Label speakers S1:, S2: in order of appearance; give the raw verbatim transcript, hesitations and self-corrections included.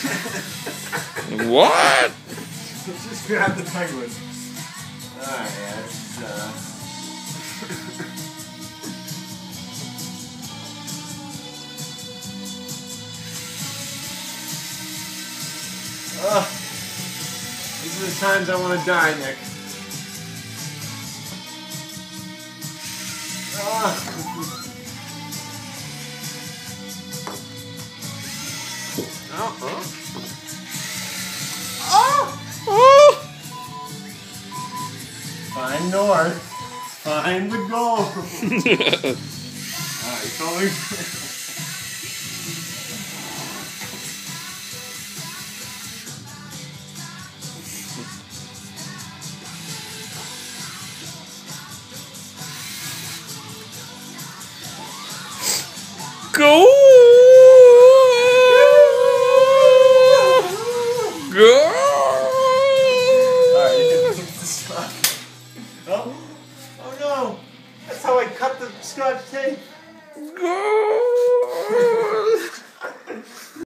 S1: What?
S2: Just grab the penguin. Alright, yeah, it's, uh... Ugh. These are the times I want to die, Nick. Ugh. Uh-uh. Oh!
S1: Oh!
S2: Find north. Find the goal. Alright, going.
S1: Go! Go!
S2: Alright, you can fix the spot. Oh, oh no! That's how I cut the scotch tape.
S1: Go!